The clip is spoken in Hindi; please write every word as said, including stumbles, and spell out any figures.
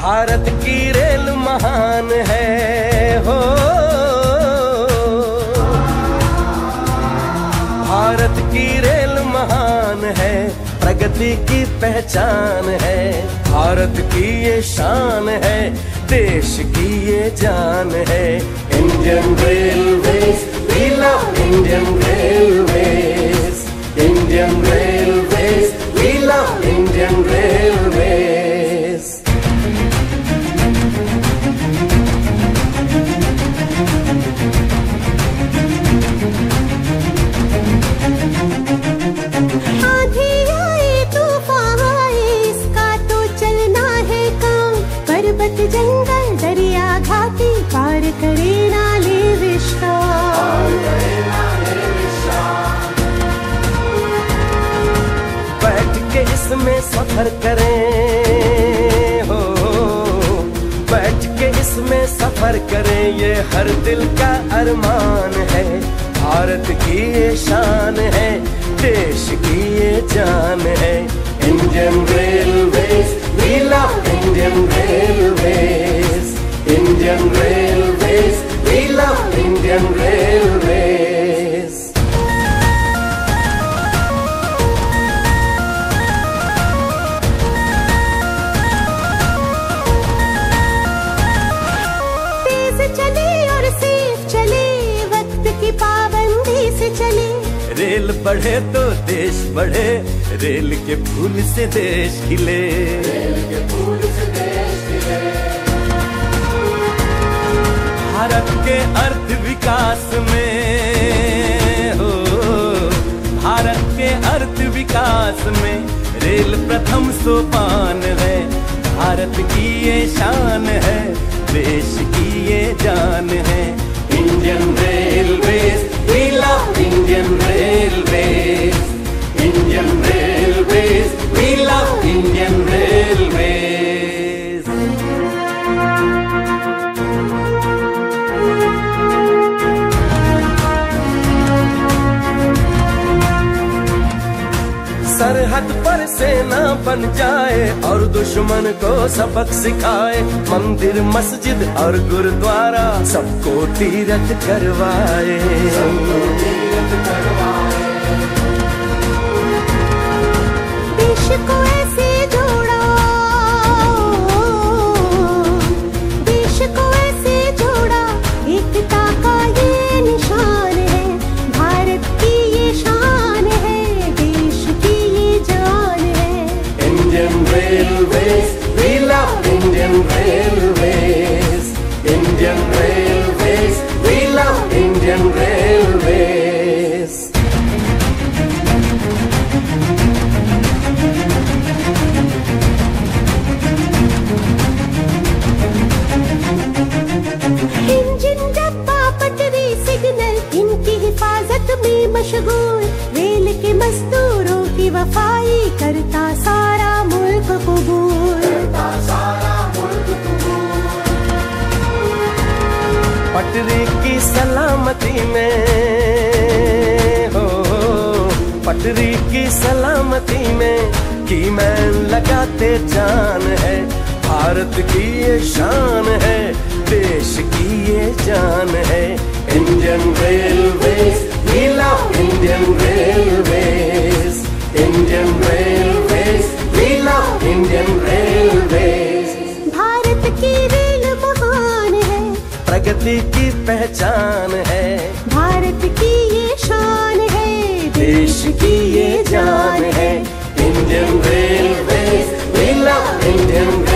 भारत की रेल महान है हो, भारत की रेल महान है, प्रगति की पहचान है, भारत की ये शान है, देश की ये जान है। Indian Railways, we love Indian Railways, Indian Railways, we love Indian Railways. जंगल दरिया घाटी पार करे नाले विशाल, बैठ के इसमें सफर करें हो, बैठ के इसमें सफर करें, ये हर दिल का अरमान है, भारत की ये शान है, देश की ये जान है। Indian Railways, we love Indian Railways, Indian Railways, we love Indian Railways. तेज चले और सेफ चले, वक्त की पाबंदी से चले, रेल बढ़े तो देश बढ़े, रेल के फूल से देश खिले, रेल के फूल से देश खिले। भारत के अर्थ विकास में हो, भारत के अर्थ विकास में रेल प्रथम सोपान है, भारत की ये शान है, देश की ये जान है। Indian Railways, we love Indian Railways, Indian Railways, we love Indian Railways. सरहद पर सेना बन जाए और दुश्मन को सबक सिखाए, मंदिर मस्जिद और गुरुद्वारा सबको तीरथ करवाए, सबको तीरथ करवाए। देश को ऐसे जोड़ा, देश को ऐसे जोड़ा, एकता का ये निशान है, भारत की ये शान है, देश की ये जान है। Indian Railways, we love Indian Railways, Indian Railways, we love Indian Railways. Engine डब्बा पटरी सिग्नल इनकी हिफाजत में मशगूल, रेल के मजदूरों की वफाई करता सारा मुल्क कबूल, करता सारा मुल्क कबूल। पटरी की सलामती में हो, पटरी की सलामती में कीमैन लगाते जान है, भारत की ये शान है, देश की ये जान है। Indian Railways, we love Indian Railways, Indian Railways, we love Indian Railways. Bharat की रेल महान है, प्रगति की पहचान है, भारत की ये शान है, देश की ये जान है। Indian Railways, we love Indian